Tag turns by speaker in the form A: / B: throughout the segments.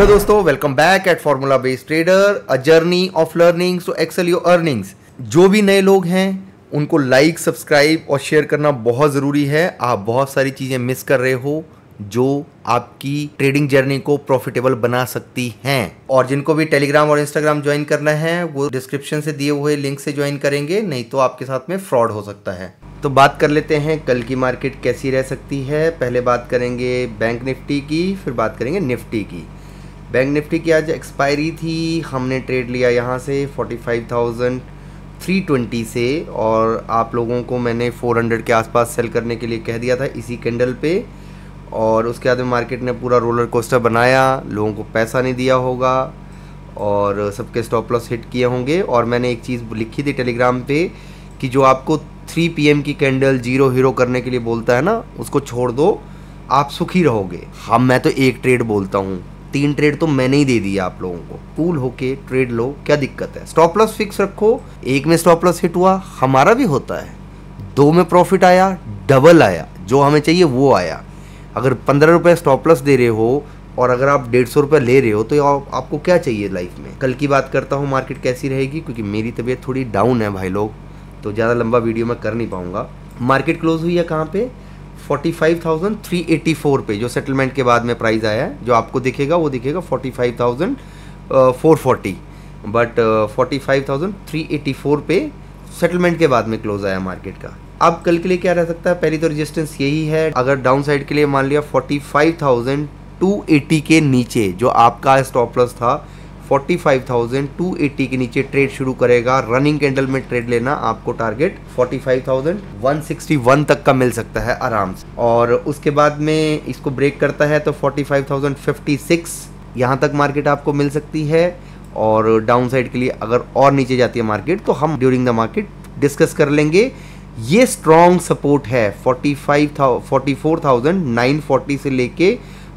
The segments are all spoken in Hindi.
A: हेलो दोस्तों, welcome back at formula based trader, a journey of learning to excel your earnings. जो भी नए लोग हैं उनको लाइक, सब्सक्राइब और शेयर करना बहुत ज़रूरी है। आप बहुत सारी चीज़ें मिस कर रहे हो जो आपकी ट्रेडिंग जर्नी को प्रॉफिटेबल बना सकती हैं। और जिनको भी टेलीग्राम और इंस्टाग्राम ज्वाइन करना है वो डिस्क्रिप्शन से दिए हुए लिंक से ज्वाइन करेंगे, नहीं तो आपके साथ में फ्रॉड हो सकता है। तो बात कर लेते हैं कल की मार्केट कैसी रह सकती है। पहले बात करेंगे बैंक निफ्टी की, फिर बात करेंगे निफ्टी की। बैंक निफ्टी की आज एक्सपायरी थी, हमने ट्रेड लिया यहाँ से 45,320 से, और आप लोगों को मैंने 400 के आसपास सेल करने के लिए कह दिया था इसी कैंडल पे। और उसके बाद में मार्केट ने पूरा रोलर कोस्टर बनाया, लोगों को पैसा नहीं दिया होगा और सबके स्टॉप लॉस हिट किए होंगे। और मैंने एक चीज़ लिखी थी टेलीग्राम पे कि जो आपको 3 PM की कैंडल जीरो हीरो करने के लिए बोलता है ना, उसको छोड़ दो, आप सुखी रहोगे। मैं तो एक ट्रेड बोलता हूँ, 3 ट्रेड तो मैंने ही दे दिया आप लोगों को। कूल होके ट्रेड लो, क्या दिक्कत है। स्टॉप लॉस फिक्स रखो, एक में स्टॉप लॉस हिट हुआ, हमारा भी होता है। 2 में प्रॉफिट आया, डबल आया, जो हमें चाहिए वो आया। अगर 15 रुपये स्टॉप लॉस दे रहे हो और अगर आप 150 रुपये ले रहे हो तो आपको क्या चाहिए लाइफ में। कल की बात करता हूँ मार्केट कैसी रहेगी, क्योंकि मेरी तबीयत थोड़ी डाउन है भाई लोग, तो ज़्यादा लंबा वीडियो मैं कर नहीं पाऊँगा। मार्केट क्लोज हुई है कहाँ पे, 45,384 पे, जो सेटलमेंट के बाद में प्राइस आया है। जो आपको दिखेगा वो दिखेगा 45,440, बट 45,384 पे सेटलमेंट के बाद में क्लोज आया मार्केट का। अब कल के लिए क्या रह सकता है, पहली तो रेजिस्टेंस यही है। अगर डाउन साइड के लिए मान लिया 45,280 के नीचे, जो आपका स्टॉप लॉस था 45,280 के नीचे ट्रेड शुरू करेगा, रनिंग कैंडल में ट्रेड लेना, आपको टारगेट 45,161 तक का मिल सकता है आराम से। और उसके बाद में इसको ब्रेक करता है तो 45,056 यहाँ तक मार्केट आपको मिल सकती है। और डाउन साइड के लिए अगर और नीचे जाती है मार्केट तो हम ड्यूरिंग द मार्केट डिस्कस कर लेंगे। ये स्ट्रॉन्ग सपोर्ट है 44,940 से लेके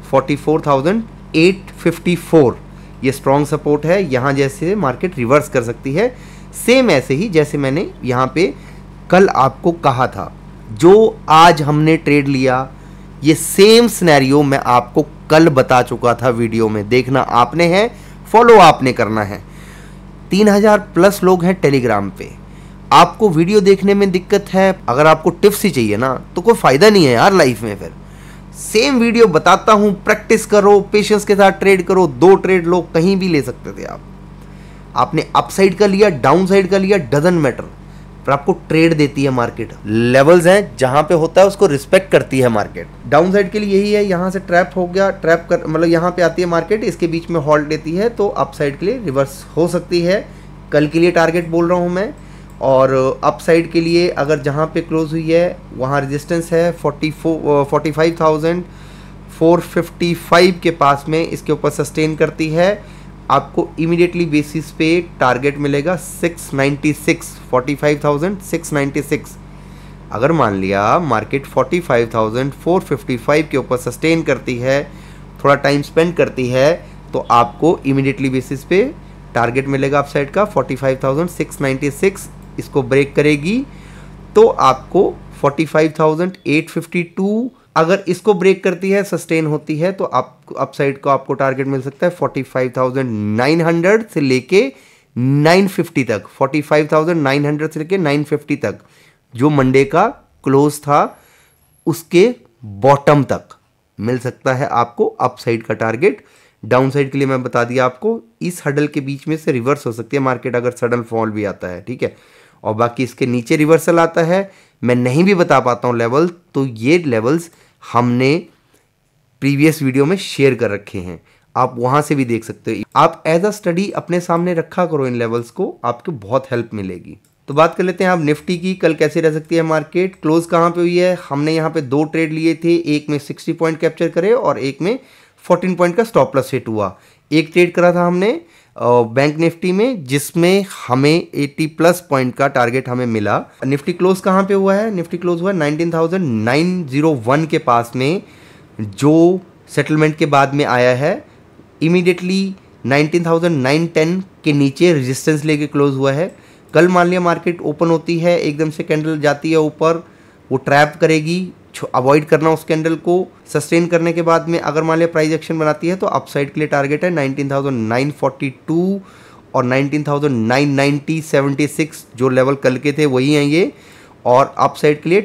A: 44,854, ये स्ट्रॉन्ग सपोर्ट है। यहाँ जैसे मार्केट रिवर्स कर सकती है, सेम ऐसे ही जैसे मैंने यहाँ पे कल आपको कहा था। जो आज हमने ट्रेड लिया, ये सेम सिनेरियो मैं आपको कल बता चुका था वीडियो में, देखना आपने है, फॉलो आपने करना है। 3000 प्लस लोग हैं टेलीग्राम पे। आपको वीडियो देखने में दिक्कत है, अगर आपको टिप्स ही चाहिए ना तो कोई फायदा नहीं है यार लाइफ में। फिर सेम वीडियो बताता हूं, प्रैक्टिस करो, पेशेंस के साथ ट्रेड करो, 2 ट्रेड लो, कहीं भी ले सकते थे आप। आपने अपसाइड का लिया, डाउन साइड का लिया, डजंट मैटर, पर आपको ट्रेड देती है मार्केट। लेवल्स हैं जहां पे होता है उसको रिस्पेक्ट करती है मार्केट। डाउन साइड के लिए यही है, यहां से ट्रैप हो गया, ट्रैप कर मतलब यहां पे आती है मार्केट, इसके बीच में हॉल्ट लेती है तो अपसाइड के लिए रिवर्स हो सकती है। कल के लिए टारगेट बोल रहा हूं मैं। और अप साइड के लिए अगर जहाँ पे क्लोज हुई है वहाँ रेजिस्टेंस है 45,455 के पास में, इसके ऊपर सस्टेन करती है, आपको इमीडिएटली बेसिस पे टारगेट मिलेगा 696, 45,696। अगर मान लिया मार्केट 45,455 के ऊपर सस्टेन करती है, थोड़ा टाइम स्पेंड करती है, तो आपको इमीडिएटली बेसिस पे टारगेट मिलेगा अपसाइड का 45,696। इसको ब्रेक करेगी तो आपको 45,852, अगर इसको ब्रेक करती है, सस्टेन होती है, तो आप अपसाइड को आपको टारगेट मिल सकता है 45,900 से लेके 950 तक। 45,900 से लेके 950 तक, जो मंडे का क्लोज था उसके बॉटम तक मिल सकता है आपको अपसाइड का टारगेट। डाउन साइड के लिए मैं बता दिया आपको, इस हडल के बीच में से रिवर्स हो सकती है मार्केट अगर सडन फॉल भी आता है, ठीक है। और बाकी इसके नीचे रिवर्सल आता है, मैं नहीं भी बता पाता हूँ लेवल, तो ये लेवल्स हमने प्रीवियस वीडियो में शेयर कर रखे हैं, आप वहाँ से भी देख सकते हो। आप एज अ स्टडी अपने सामने रखा करो इन लेवल्स को, आपको बहुत हेल्प मिलेगी। तो बात कर लेते हैं आप निफ्टी की, कल कैसे रह सकती है मार्केट। क्लोज कहाँ पे हुई है, हमने यहाँ पे 2 ट्रेड लिए थे, एक में 60 पॉइंट कैप्चर करे और एक में 14 पॉइंट का स्टॉप लॉस हिट हुआ। एक ट्रेड करा था हमने बैंक निफ्टी में, जिसमें हमें 80 प्लस पॉइंट का टारगेट हमें मिला। निफ्टी क्लोज कहाँ पे हुआ है, निफ्टी क्लोज हुआ 19,901 के पास में, जो सेटलमेंट के बाद में आया है। इमीडिएटली 19,910 के नीचे रेजिस्टेंस लेके क्लोज हुआ है। कल मान लिया मार्केट ओपन होती है, एकदम से कैंडल जाती है ऊपर, वो ट्रैप करेगी, अवॉइड करना उस कैंडल को। सस्टेन करने के बाद में अगर मान लिया प्राइस एक्शन बनाती है तो अपसाइड के लिए टारगेट है 19,942 और 19,990 76 जो लेवल कल के थे वही हैं ये। और अपसाइड के लिए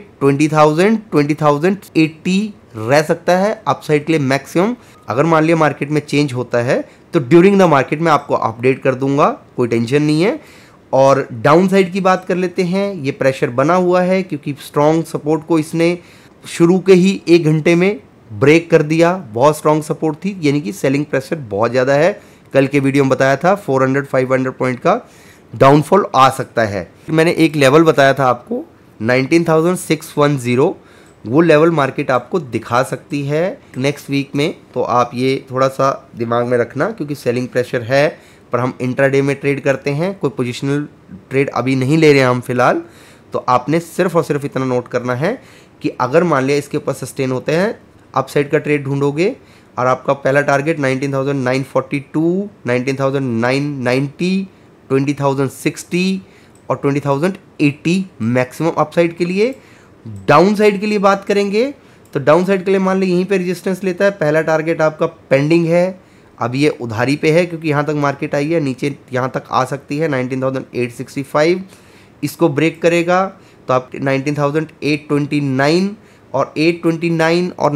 A: 20,080 रह सकता है अपसाइड के लिए मैक्सिमम। अगर मान लिया मार्केट में चेंज होता है तो ड्यूरिंग द मार्केट में आपको अपडेट कर दूंगा, कोई टेंशन नहीं है। और डाउन साइड की बात कर लेते हैं। ये प्रेशर बना हुआ है क्योंकि स्ट्रॉन्ग सपोर्ट को इसने शुरू के ही 1 घंटे में ब्रेक कर दिया। बहुत स्ट्रॉन्ग सपोर्ट थी, यानी कि सेलिंग प्रेशर बहुत ज़्यादा है। कल के वीडियो में बताया था 400-500 पॉइंट का डाउनफॉल आ सकता है। मैंने एक लेवल बताया था आपको 19,610, वो लेवल मार्केट आपको दिखा सकती है नेक्स्ट वीक में। तो आप ये थोड़ा सा दिमाग में रखना, क्योंकि सेलिंग प्रेशर है पर हम इंट्राडे में ट्रेड करते हैं, कोई पोजिशनल ट्रेड अभी नहीं ले रहे हैं हम फिलहाल। तो आपने सिर्फ और सिर्फ इतना नोट करना है कि अगर मान लिया इसके ऊपर सस्टेन होते हैं, अपसाइड का ट्रेड ढूंढोगे और आपका पहला टारगेट 19,942, 19,990, 20,060 और 20,080 मैक्सिमम अपसाइड के लिए। डाउन साइड के लिए बात करेंगे तो डाउन साइड के लिए मान ली यहीं पे रेजिस्टेंस लेता है। पहला टारगेट आपका पेंडिंग है, अब ये उधारी पे है क्योंकि यहाँ तक मार्केट आई है, नीचे यहाँ तक आ सकती है 19,865। इसको ब्रेक करेगा तो आप 19,829 और 829 और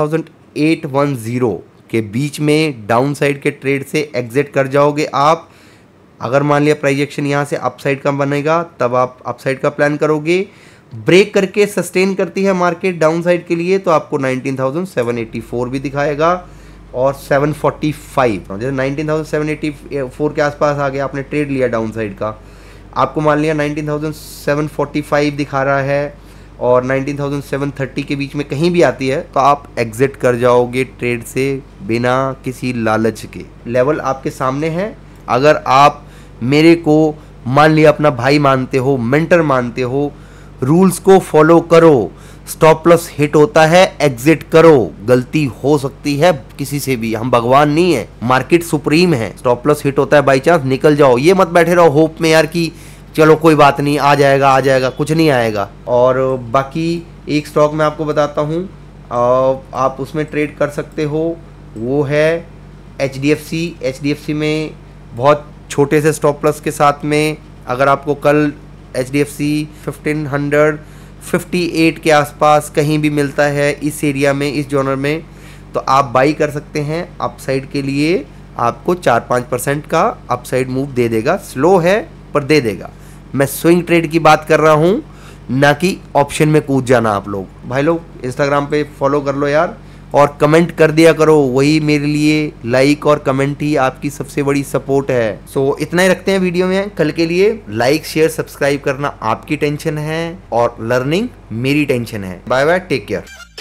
A: 19,810 के बीच में डाउन साइड के ट्रेड से एग्जिट कर जाओगे आप। अगर मान लिया प्राइस एक्शन यहाँ से अपसाइड का बनेगा तब आप अपसाइड का प्लान करोगे। ब्रेक करके सस्टेन करती है मार्केट डाउन साइड के लिए तो आपको 19,784 भी दिखाएगा और 745, जैसे 19,784 के आसपास आ गया, आपने ट्रेड लिया डाउन साइड का, आपको मान लिया 19,745 दिखा रहा है और 19,730 के बीच में कहीं भी आती है तो आप एग्जिट कर जाओगे ट्रेड से बिना किसी लालच के। लेवल आपके सामने है। अगर आप मेरे को मान लिया अपना भाई मानते हो, मेंटर मानते हो, रूल्स को फॉलो करो। स्टॉप लॉस हिट होता है, एग्जिट करो। गलती हो सकती है किसी से भी, हम भगवान नहीं है, मार्केट सुप्रीम है। स्टॉप लॉस हिट होता है बाई चांस, निकल जाओ। ये मत बैठे रहो होप में यार कि चलो कोई बात नहीं, आ जाएगा आ जाएगा, कुछ नहीं आएगा। और बाकी एक स्टॉक मैं आपको बताता हूँ, आप उसमें ट्रेड कर सकते हो, वो है HDFC। HDFC में बहुत छोटे से स्टॉप लॉस के साथ में अगर आपको कल HDFC 1558 के आसपास कहीं भी मिलता है इस एरिया में, इस जॉनर में, तो आप बाई कर सकते हैं। अपसाइड के लिए आपको 4-5% का अपसाइड मूव दे देगा। स्लो है पर दे देगा। मैं स्विंग ट्रेड की बात कर रहा हूँ, ना कि ऑप्शन में कूद जाना। आप लोग भाई लोग इंस्टाग्राम पे फॉलो कर लो यार, और कमेंट कर दिया करो, वही मेरे लिए लाइक और कमेंट ही आपकी सबसे बड़ी सपोर्ट है। सो इतना ही रखते हैं वीडियो में कल के लिए। लाइक शेयर सब्सक्राइब करना आपकी टेंशन है और लर्निंग मेरी टेंशन है। Bye bye, take care.